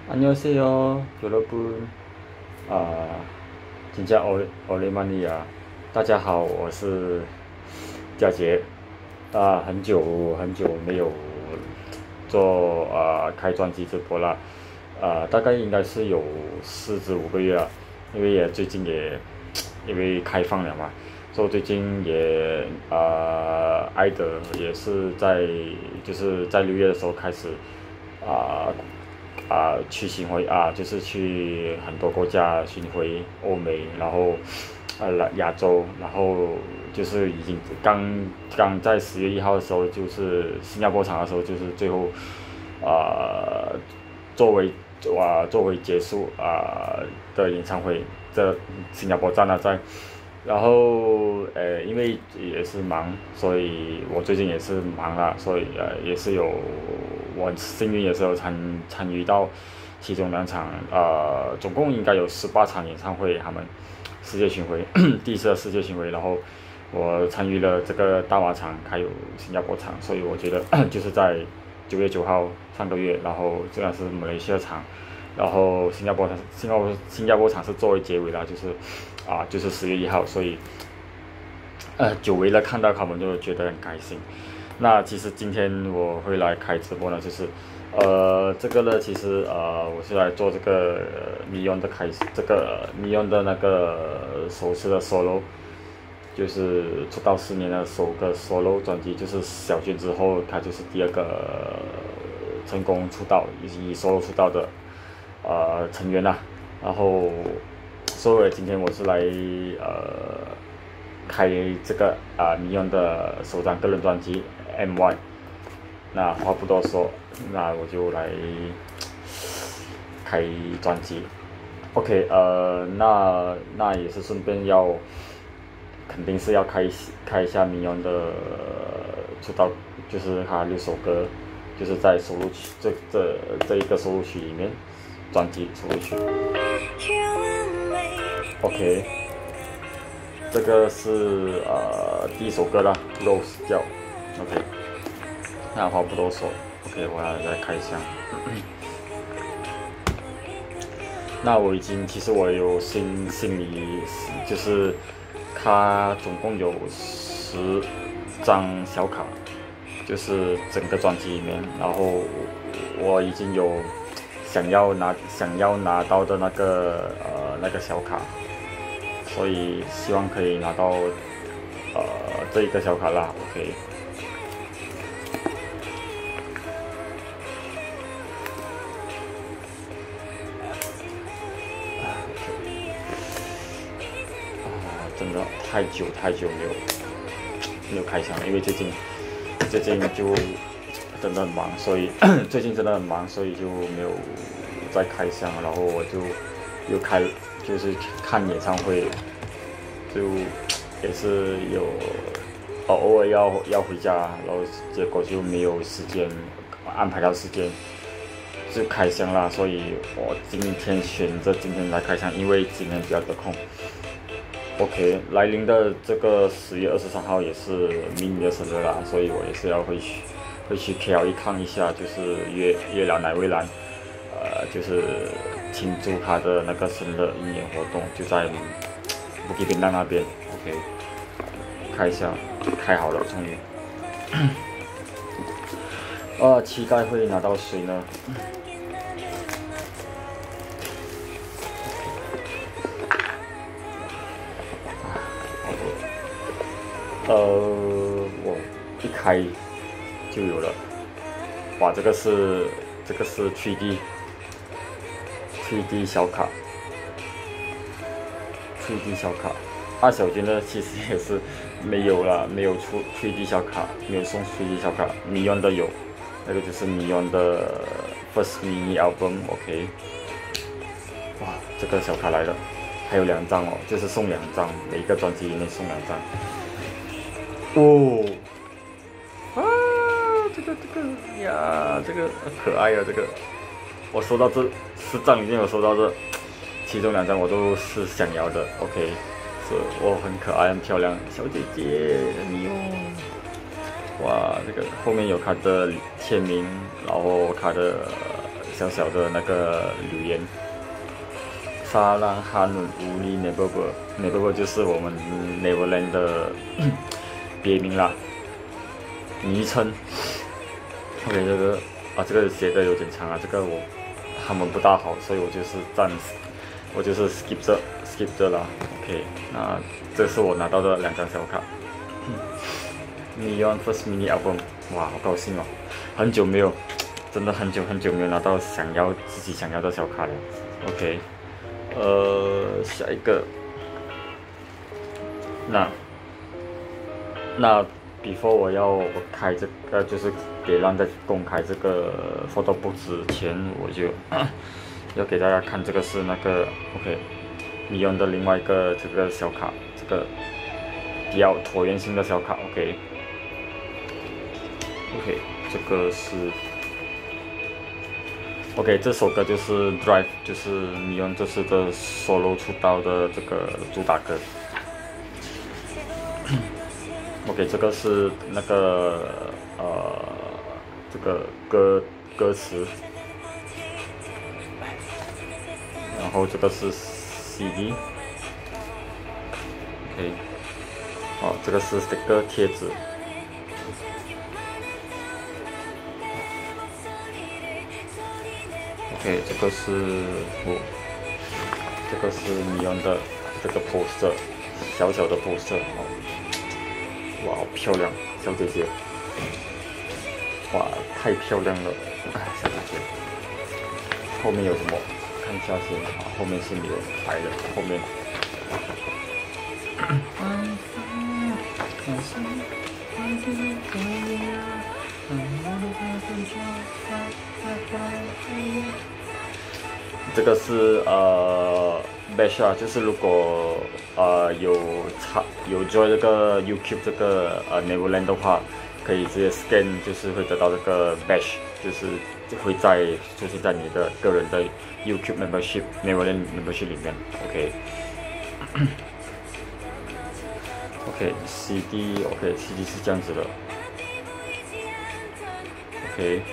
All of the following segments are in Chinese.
안녕하세요, 여러분. 진짜오랜만이야。大家好，我是佳杰。很久很久没有做开专辑直播了。大概应该是有4至5个月了，因为最近也因为开放了嘛，所以最近也爱德也是就是在6月的时候开始啊去巡回就是去很多国家巡回，欧美，然后亚洲，然后就是已经刚在10月1号的时候，就是新加坡场的时候，就是最后啊作为作为结束的演唱会，这新加坡站在。然后因为也是忙，所以我最近也是忙了，所以也是有我很幸运也是有参与到其中2场，总共应该有18场演唱会，他们世界巡回第一次的世界巡回，然后我参与了这个大马场还有新加坡场，所以我觉得就是在9月9号上个月，然后这样是马来西亚场。然后新加坡场是作为结尾啦，就是10月1号，所以久违了看到他们就觉得很开心。那其实今天我会来开直播呢，就是这个呢，其实我是来做这个Mion的米 o 的那个首次的 solo， 就是出道10年的首个 solo 专辑，就是小娟之后，他就是第2个成功出道以 solo 出道的成员啦。然后所以今天我是来开这个Mion的首张个人专辑 MY。那话不多说，那我就来开专辑。OK，那也是顺便肯定是要开一下Mion的出道，就是他6首歌，就是在收录曲这一个收录曲里面，专辑收录曲。OK， 这个是第1首歌啦 ，Rose 叫 OK。那话不多说 ，OK， 我要来开箱。那其实我有心里就是它总共有10张小卡，就是整个专辑里面，然后我已经有想要拿到的那个小卡，所以希望可以拿到这一个小卡啦 ，OK。真的太久没有开箱了，因为最近就真的很忙，所以最近真的很忙，所以就没有再开箱，然后我就又就是看演唱会，就也是有偶尔要回家，然后结果就没有时间安排到时间就开箱啦，所以我今天选择今天来开箱，因为今天比较得空。OK， 来临的这个10月23号也是明年的生日啦，所以我也是要会去 KL 看一下，就是月老奶蔚蓝，就是庆祝他的那个生日应援活动，就在Bukit Bintang那边。OK， 开一下，开好了，终于。期待会拿到谁呢？我一开就有了，哇，这个是 3D 小卡，3D 小卡。小娟呢其实也是没有出 3D 小卡，没有送 3D 小卡。Mion 的有，那个就是 Mion 的 First Mini Album，OK。哇，这个小卡来了，还有2张哦，就是送2张，每一个专辑里面送2张。哦，这个呀，这个可爱啊，这个我收到这10张里面有收到这其中2张我都是想要的 ，OK， 是我很可爱很漂亮小姐姐你哦，哇，这个后面有她的签名，然后她的小小的那个留言。沙拉哈努乌里内波波，内波波就是我们 Neverland 的别名啦，昵称。OK， 这个写的有点长啊，这个他们不大好，所以我就是 skip 这啦。OK， 那这是我拿到的2张小卡。Neon First Mini Album， 哇，好高兴哦！真的很久没有拿到自己想要的小卡了。OK。下一个，那 before 我开这个，就是给让在公开这个 photo book 之前，我就要给大家看，这个是那个 OK， 你用的另外一个这个小卡，这个比较椭圆形的小卡 OK， 这个是。OK， 这首歌就是 Drive， 就是Neon这次的 solo 出道的这个主打歌。OK， 这个是那个这个歌词，然后这个是 CD。OK， 这个是这个贴纸。OK， 这个是你用的这个 poster， 小的 poster， 哇，好漂亮，小姐姐，哇，太漂亮了，小姐姐。后面有什么？看一下先啊，后面是没有拍的，后面。这个是Bash 啊，就是如果有 join 这个 YouTube 这个Neverland 的话，可以直接 scan， 就是会得到这个 Bash， 就是会出现在你的个人的 YouTube membership Neverland membership 里面。OK CD 是这样子的。OK，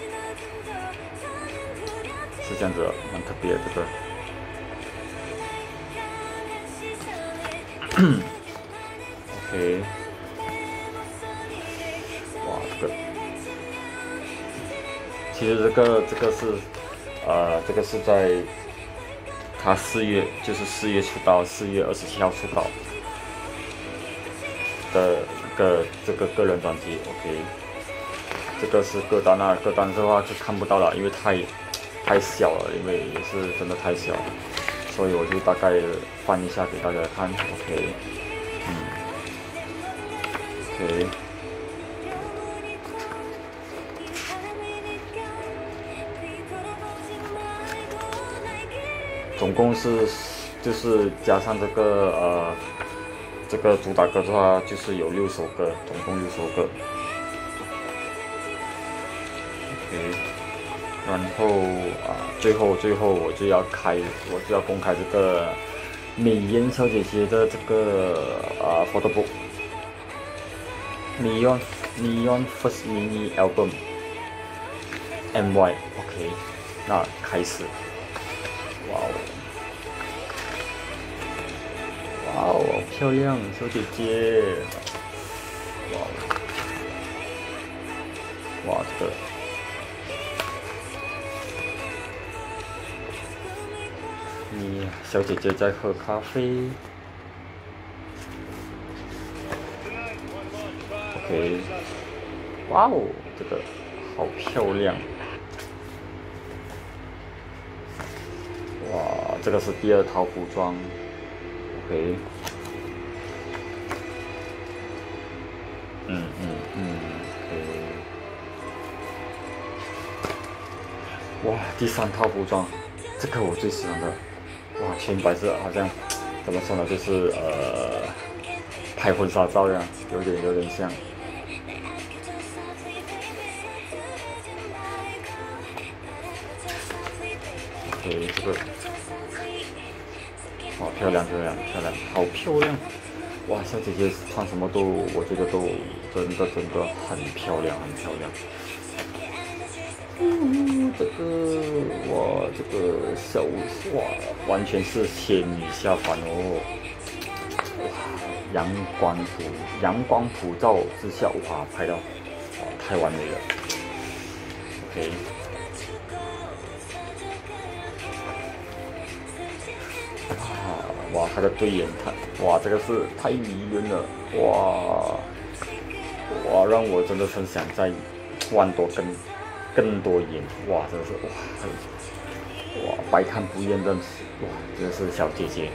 是这样子的，蛮特别的这个。OK， 哇，其实这个是这个是在他4月出道，4月27号出道的这个个人专辑。OK。这个是歌单啊，歌单的话就看不到了，因为太小了，因为也是真的太小，所以我就大概翻一下给大家看。OK， OK， 总共就是加上这个主打歌的话，就是有6首歌，总共6首歌。然后最后我就要公开这个美颜小姐姐的这个photo book Neon First Mini Album MY。 OK， 那开始。哇哦，好漂亮，小姐姐。哇，这个。小姐姐在喝咖啡。OK， 哇哦，这个好漂亮。哇，这个是第2套服装。OK， OK， 哇，第3套服装，这个我最喜欢的。哇，全白色，好像怎么说呢，就是拍婚纱照一样，有点像。OK， 这个，哇，漂亮，好漂亮！哇，小姐姐穿什么我觉得都真的很漂亮。这个这个小哇，完全是仙女下凡哦！哇，阳光普照之下，哇，拍到哇太完美了。OK。哇，他的对眼哇，这个是太迷人了，哇，让我真的很想再玩多更多眼，哇，真的是哇，百看不厌的，哇，真的是小姐姐，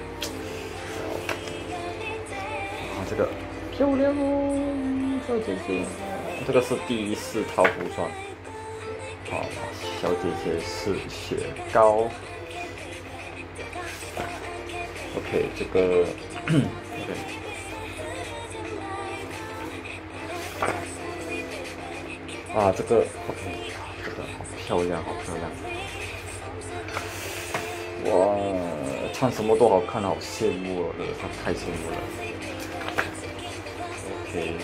哇，这个漂亮哦，小姐姐，这个是第4套服装，好，小姐姐是雪糕。OK， 这个OK， 啊，这个 OK， 这个好漂亮，好漂亮！哇，穿什么都好看，好羡慕哦，他太羡慕了。OK，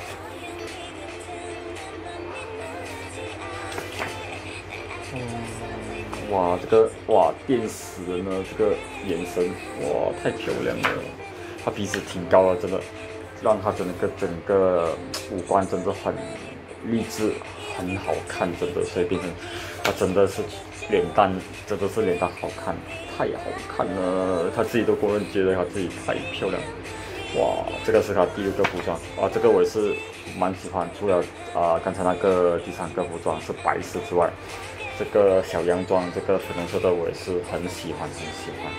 哇，这个哇电死人了，这个眼神哇太漂亮了，他鼻子挺高的，真的让他整个五官真的很励志，很好看，真的，所以变成他真的是脸蛋真的是脸蛋好看，太好看了，他自己都公认觉得他自己太漂亮。哇，这个是他第6个服装啊，这个我也是蛮喜欢，除了刚才那个第3个服装是白色之外。这个小洋装，这个粉红色的我也是很喜欢，很喜欢。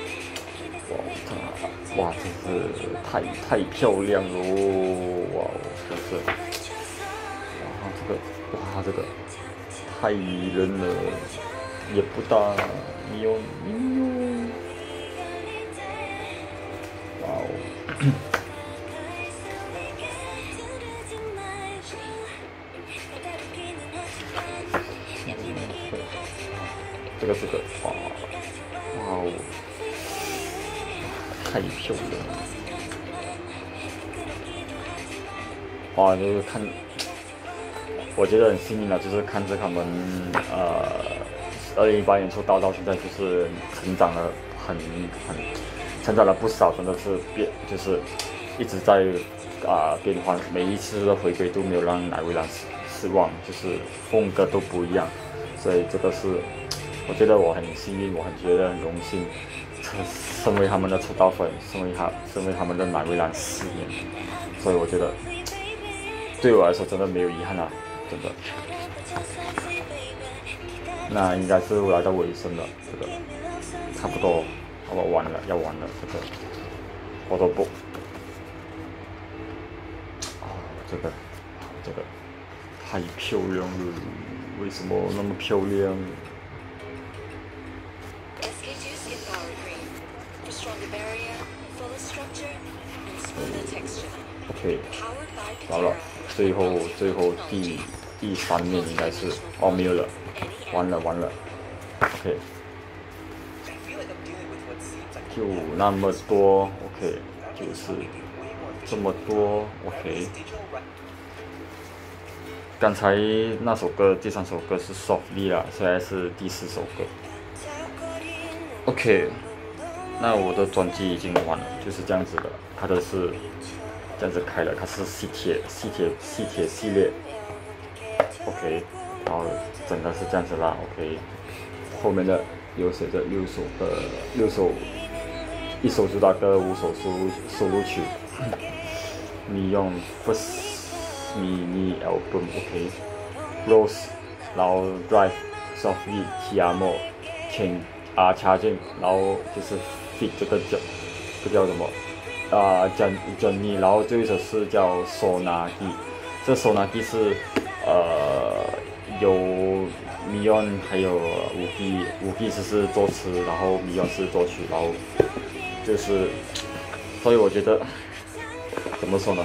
哇，真是太漂亮了，哇，真是，哇，这个太迷人了，也不大，哟，哇哦。这个哇哦，太漂亮了！哇，就是看，我觉得很幸运了，就是看着他们2018年出道到现在，就是成长了成长了不少，真的是就是一直在变换，每一次的回归都没有让哪位失望，就是风格都不一样，所以这个是。我觉得我很幸运，我觉得很荣幸，身为他们的出道粉，身为他们的哪位男4年，所以我觉得对我来说真的没有遗憾啊，真的。那应该是来到尾声了，这个差不多，我完了，要完了，这个不，这个太漂亮了，为什么那么漂亮？OK， 好了，最后第3面应该是没有了，完了 ，OK， 就那么多 ，OK， 就是这么多 ，OK。刚才那首歌，第3首歌是 Softly 啦，现在是第4首歌。OK， 那我的专辑已经完了，就是这样子的，它的是这样子开了，它是吸铁系列。OK， 然后整个是这样子啦。OK， 后面的有写着6首，1首主打歌，5首收录曲。你用 First Mini Album OK，Rose， 然后 Drive，Softly， Tiamo， Charging， 然后就是 Fit 这个叫什么Johnny， 然后最后一首是叫 Sonagi， 这 Sonagi 是有 Mion 还有Wuki 是作词，然后 Mion 是作曲，然后就是，所以我觉得怎么说呢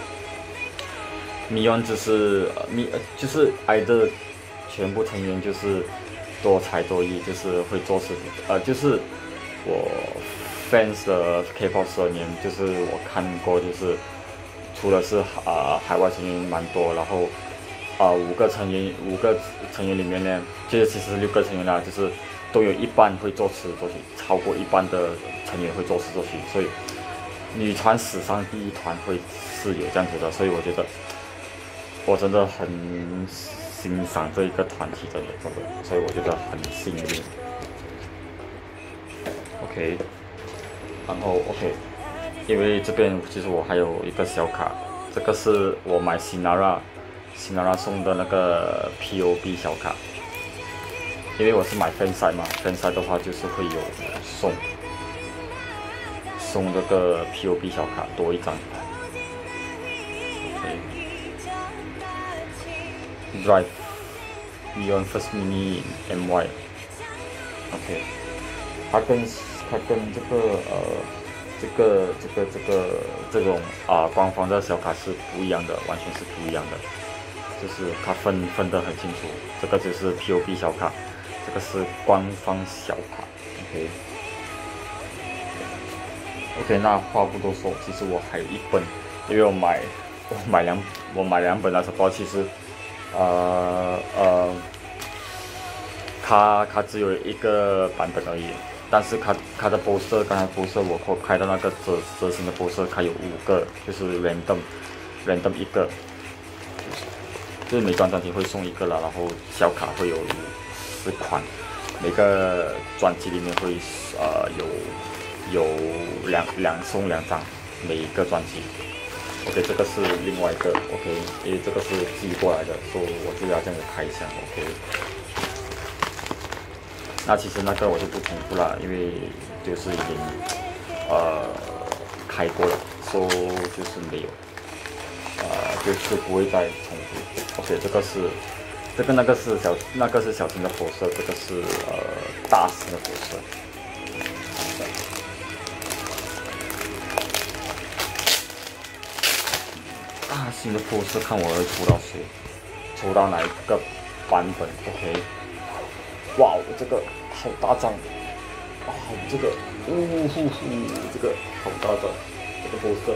？Mion 就是爱的全部成员就是多才多艺，就是会作词，就是我 fans 的 K-pop 12年，就是我看过，就是除了是海外成员蛮多，然后5个成员里面呢，就是其实6个成员啦，就是都有一半会作词作曲，超过一半的成员会作词作曲，所以女团史上第一团会是有这样子的，所以我觉得我真的很欣赏这一个团体，真的，所以我觉得很幸运。OK， 然后 OK， 因为这边其实我还有一个小卡，这个是我买Sinara送的那个 POB 小卡，因为我是买 Fansite 嘛 ，Fansite 的话就是会有送这个 POB 小卡多一张。Drive Beyond First Mini MY，OK， 它跟这种官方的小卡是不一样的，完全是不一样的，就是它分得很清楚，这个就是 POB 小卡，这个是官方小卡 ，OK， 那话不多说，其实我还有一本，因为我买两本的时候，其实它只有一个版本而已，但是它的波色，刚才波色我开的那个折形的波色，它有5个，就是 random 一个，就是每张专辑会送一个了，然后小卡会有10款，每个专辑里面会有两送2张，每一个专辑。OK， 这个是另外一个 OK， 因为这个是寄过来的，所以我就要这样子开箱 OK。那其实那个我就不重复了，因为就是已经开过了，所以就是没有就是不会再重复。OK， 这个是那个是小型的佛色，这个是大型的佛色。大型的佛色，看我会抽到哪一个版本 ？OK， 哇，这个好大张，哇，这个，这个好大张，这个佛色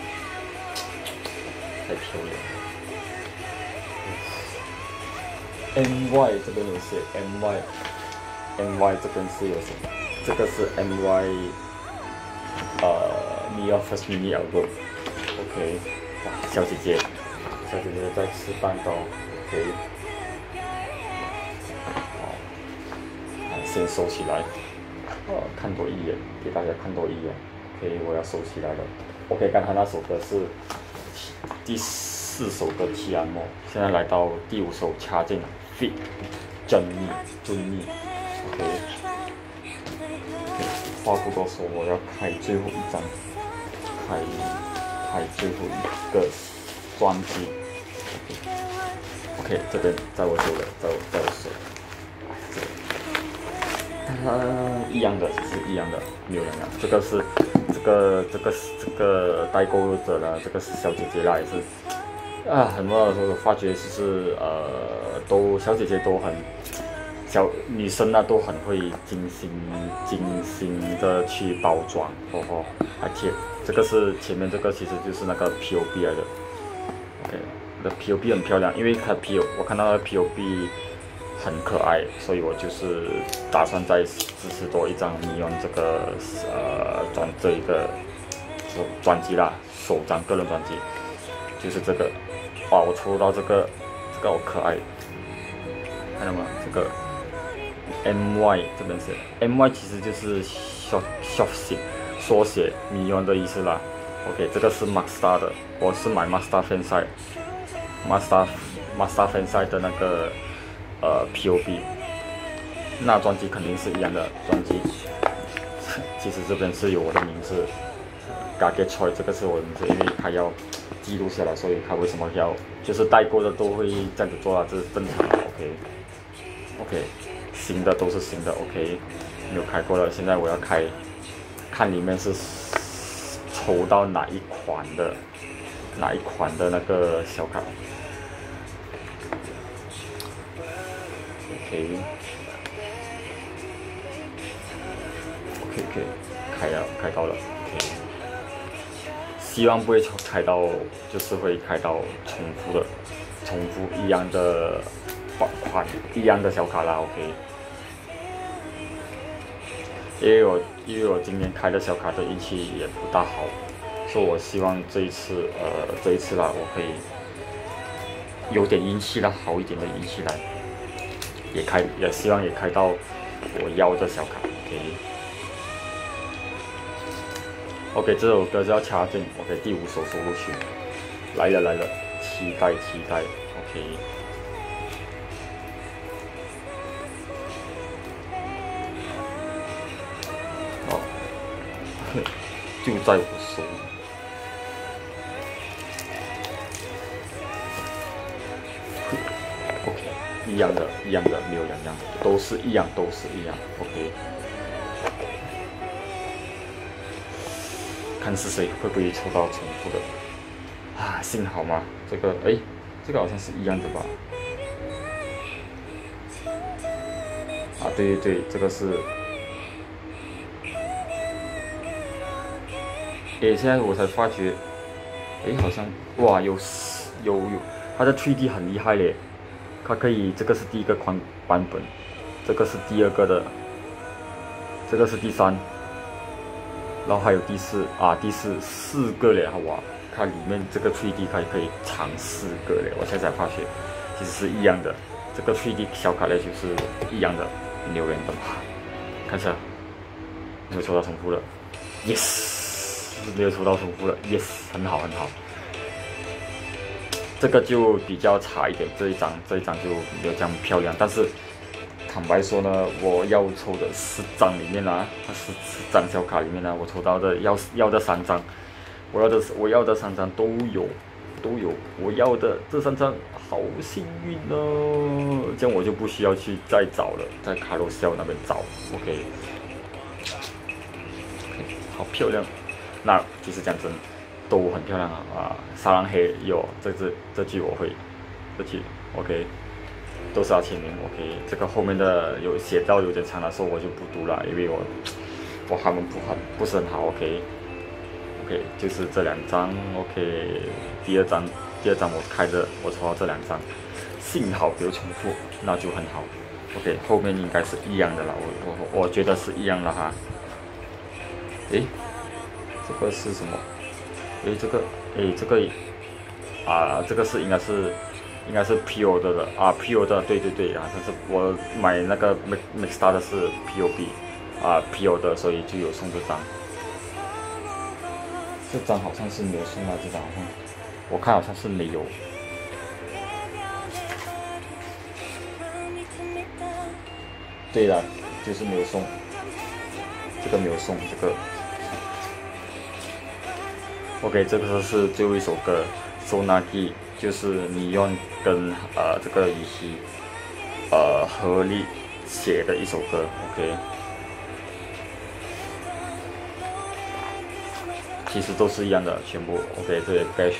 太漂亮了。MY 这边有写 MY 这边是有写，这个是 MY Mia First Mini Album OK， 哇，小姐姐在吃蛋糕 OK， 好，先收起来，看多一眼，给大家看多一眼 OK， 我要收起来了 OK， 刚才那首歌是第4首歌 Tiamo， 现在来到第5首插进 Fit 珍妮 OK， 话不多说，我要开最后一张，开最后一个专辑 OK， 这边在我手了，在我手，一样的，是一样的，没有两样。这个是这个代购者呢，这个是小姐姐啦，也是很多的时候发觉就是都小姐姐都很女生呢都很会精心的去包装而且这个是前面这个其实就是那个 POB 来的 ，OK， 那 POB 很漂亮，因为它我看到那个 POB 很可爱，所以我就是打算再支持多一张Neon这个这一个专辑啦，首张个人专辑就是这个，哇，我抽到这个好可爱，看到吗？这个 MY 这边是 MY， 其实就是 short 缩写 Neon 的意思啦。OK， 这个是 Maxstar 的，我是买 Maxstar Fansite 的那个POB， 那专辑肯定是一样的专辑。其实这边是有我的名字 ，Gage Choi， 这个是我的名字，因为他要记录下来，所以他为什么要就是代购的都会这样子做啊，这是正常的。OK， 新的都是新的 OK， 没有开过了，现在我要开，看里面是抽到哪一款的那个小卡。OK， 开到了 OK， 希望不会开到，就是会开到重复一样的款一样的小卡啦 OK。 因为我今年开的小卡的运气也不大好，所以我希望这一次啦，我可以有点运气啦，好一点的运气来，也希望也开到我要的小卡。OK， 这首歌就要插进 OK 第5首收录曲，来了，期待 OK。哦，就在我手里。OK， 一样的，没有两样，都是一样。OK。看是谁会不会抽到重复的啊？幸好嘛，这个这个好像是一样的吧？啊，对，这个是。现在我才发觉，好像哇有，它的 3D 很厉害嘞，它可以，这个是第1个版本，这个是第2个的，这个是第3。然后还有第4个嘞，哇！它里面这个 3D 可以藏4个嘞，我现在才发觉，其实是一样的。这个 3D 小卡嘞就是一样的，留言的。看一下，没有抽到重复的 ，yes， 没有抽到重复的 ，yes， 很好。这个就比较差一点，这一张就没有这样漂亮，但是。坦白说呢，我要抽的10张里面啊，它10张小卡里面呢，我抽到的要的3张，我要的3张都有，我要的这3张好幸运哦，这样我就不需要去再找了，在卡罗肖那边找 ，OK， 好漂亮，那其实讲真都很漂亮啊，沙朗黑有这句我会，这句 OK。都是要签名 ，OK。这个后面的有写到有点长的时候我就不读了，因为我韩文不是很好 ，OK。就是这2张 ，OK。第二张我抽到这2张，幸好没有重复，那就很好 ，OK。后面应该是一样的了，我觉得是一样的哈。这个是什么？这个这个是应该是 PO 的啊 ，PO 的，对啊，但是我买那个 Mixstar 的是 POB 啊 PO 的，所以就有送这张。这张好像是没有送啊，这张好像我看好像是没有。对了，就是没有送，这个没有送这个。OK， 这个是最后一首歌 ，Sonagi。就是你用跟这个羽西合力写的一首歌 ，OK。其实都是一样的，全部 OK。这里 Bash，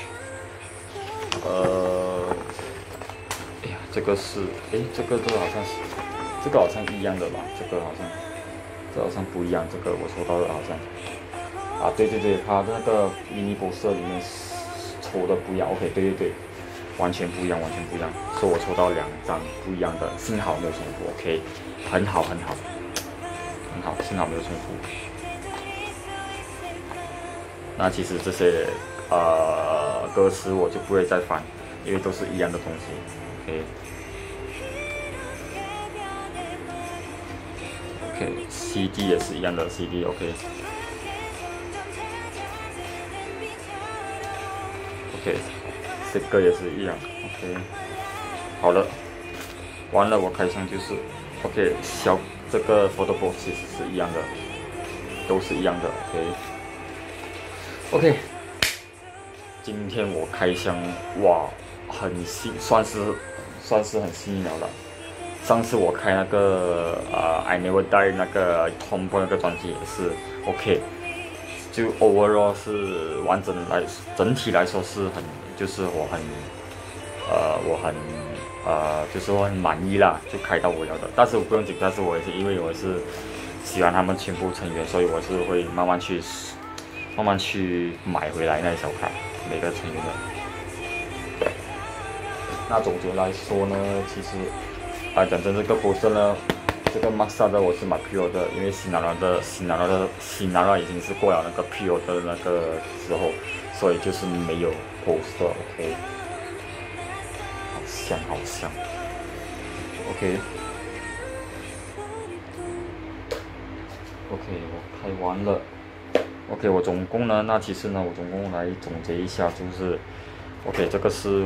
这个是这个好像一样的吧？这好像不一样，这个我抽到的好像对，它那个迷你博士里面抽的不一样 ，OK， 对。完全不一样，所以我抽到2张不一样的，幸好没有重复 ，OK， 很好，幸好没有重复。那其实这些歌词我就不会再翻，因为都是一样的东西 ，OK。CD 也是一样的 CD， OK。这个也是一样 ，OK。好了，完了，我开箱就是 OK。这个 photo box 其实是一样的，都是一样的 ，OK。今天我开箱，哇，算是很幸运了。上次我开那个I Never Die 那个 Tomboy 那个专辑也是 OK。就 overall 是整体来说是就是我很满意啦，就开到我要的。但是我不用紧，但是我也是因为我是喜欢他们全部成员，所以我是会慢慢去买回来那些小卡，每个成员的。那总结来说呢，其实讲真这个poster呢， 这个 Master 的我是买 Pro 的，因为新拿拉已经是过了那个 Pro 的那个时候，所以就是没有 Post 的 OK， 好香 OK， 我开完了。OK， 我总共呢，那其实呢，我总共来总结一下，就是 OK， 这个是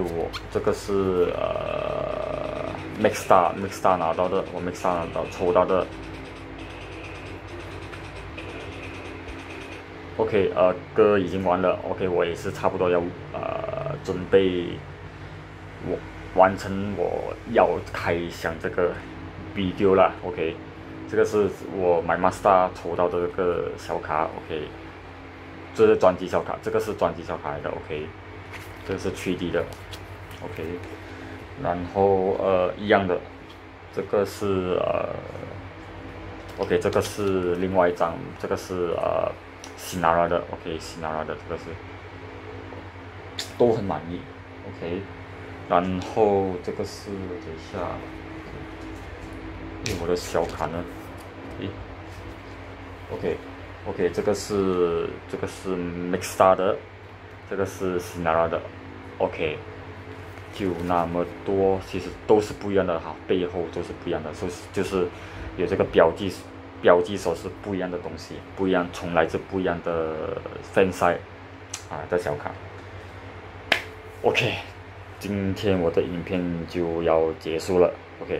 Mixstar 拿到的，我 Mixstar 抽到的。OK， 歌已经完了。OK， 我也是差不多要准备完成我要开箱这个 video 了。OK， 这个是我买 Master 抽到的这个小卡。OK。这是专辑小卡，这个是专辑小卡来的 ，OK， 这个是 3D 的 ，OK， 然后一样的，这个是OK， 这个是另外一张，这个是Sinara 的 ，OK， Sinara 的这个是都很满意 ，OK， 然后这个是等一下，我的小卡呢？诶 ，OK， 这个是Mixstar 的，这个是 Sinara 的 ，OK， 就那么多，其实都是不一样的哈，背后都是不一样的，就是有这个标记手是不一样的东西，不一样，从来自不一样的 fan side 的小卡。OK， 今天我的影片就要结束了 ，OK，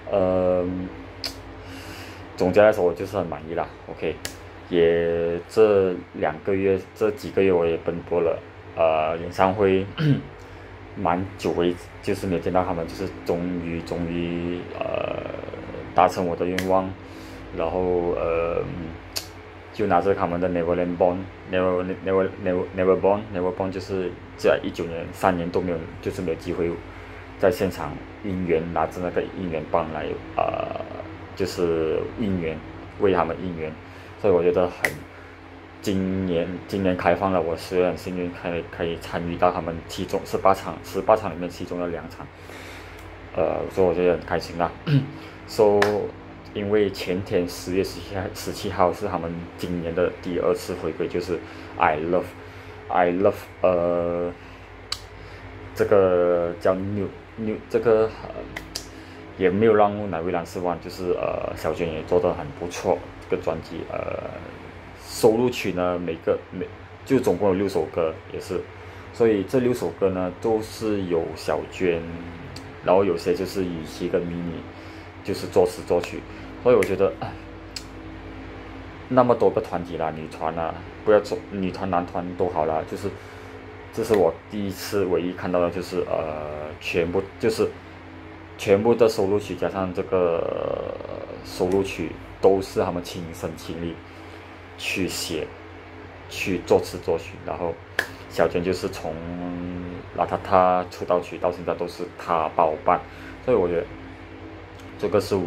总结来说我就是很满意啦 ，OK。也这几个月我也奔波了，演唱会蛮久就是没有见到他们，就是终于达成我的愿望，然后就拿着他们的 Never Born 就是在19年3年都没有机会在现场应援，拿着那个应援棒来就是应援，为他们应援。所以我觉得今年开放了，我虽然幸运可以参与到他们其中18场里面其中的2场，所以我觉得很开心啦。因为前天10月17号是他们今年的第2次回归，就是 I love 这个叫 New 这个也没有让哪位男失望，就是小娟也做得很不错。这个专辑收录曲呢，就总共有6首歌，也是，所以这6首歌呢都是有小娟，然后有些就是雨琦跟mini就是作词作曲，所以我觉得那么多个团体啦，女团啦，不要做女团男团都好啦，就是这是我第一次唯一看到的，就是全部的收录曲加上这个收录曲都是他们亲身亲力去写、去作词作曲，然后小娟就是从邋遢遢出道曲到现在都是她包办，所以我觉得这个是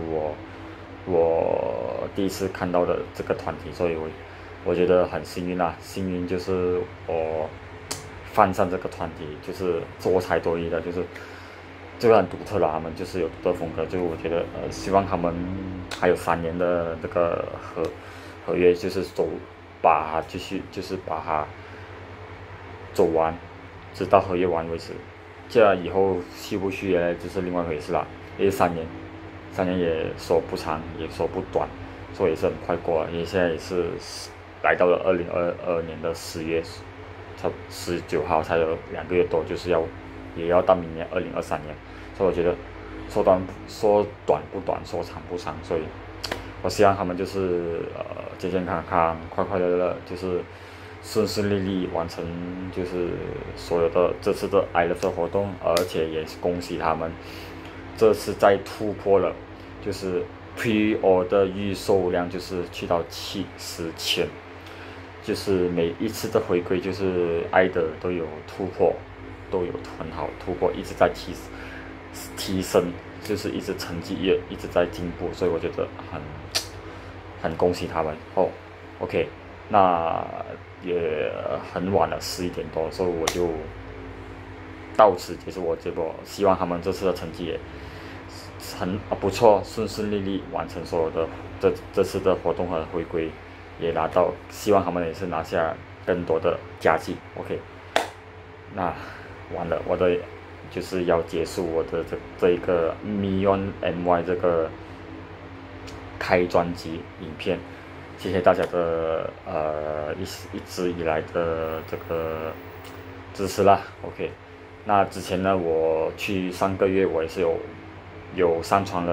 我第一次看到的这个团体，所以我觉得很幸运啦，幸运就是我犯上这个团体，就是多才多艺的，就是这个很独特啦，他们就是有独特风格，就我觉得希望他们还有3年的这个合约，就是把它继续就是把它走完，直到合约完为止。这样以后续不续约就是另外一回事啦，因为3年也说不长也说不短，所以也是很快过了，因为现在也是来到了2022年的10月19号，才有2个月多，就是也要到明年2023年，所以我觉得说短不短，说长不长，所以我希望他们就是健健康康、快快乐乐，就是顺利利完成就是所有的这次的 I Love 的活动，而且也恭喜他们这次再突破了，就是 Pre-order 预售量就是去到70千，就是每一次的回归就是爱的都有突破，都有很好突破，一直在提升，就是一直成绩也一直在进步，所以我觉得很恭喜他们哦。OK， 那也很晚了，11点多，所以我就到此结束我直播。希望他们这次的成绩也不错，顺顺利利完成所有的这次的活动和回归，也拿到，希望他们也是拿下更多的佳绩。OK， 那完了，我的就是要结束我的这一个 Mion MY 这个开专辑影片，谢谢大家的一直以来的这个支持啦。OK， 那之前呢，上个月我也是有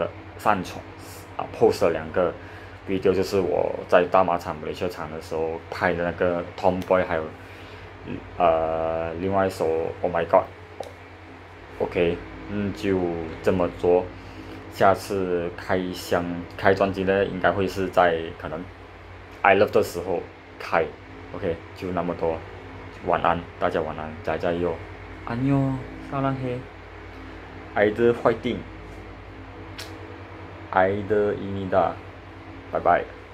post 了2个 video， 就是我在大马场马来西亚场的时候拍的那个 Tomboy， 还有另外一首 Oh My God。OK， 就这么做。下次开专辑呢，应该会是在可能 I Love 的时候开。OK， 就那么多。晚安，大家晚安，加油，安妞，撒浪嘿，爱的坏定，爱的伊尼达，拜拜。